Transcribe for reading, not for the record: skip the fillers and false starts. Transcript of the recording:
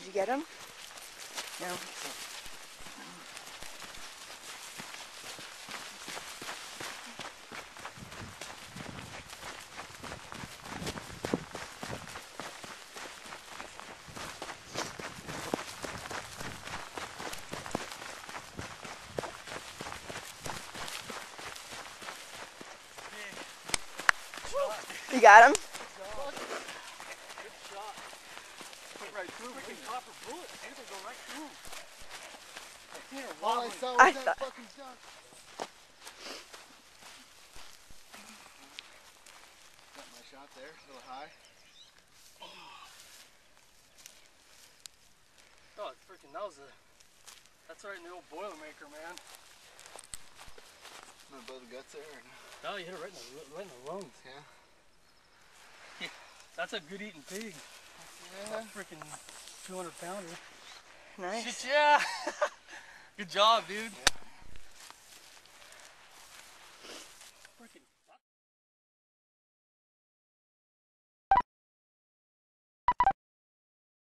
you get him? No. You got him? Good shot. Went right through. Freaking copper bullets, dude. They go right through. All I saw was that fucking junk. Got my shot there, a little high. Oh, freaking, that's right in the old Boilermaker, man. I'm gonna blow the guts there. Or no? Oh, you hit it right in the lungs. Yeah. That's a good eating pig. Yeah. A freaking 200 pounder. Nice. Shit, yeah. Good job, dude. Yeah.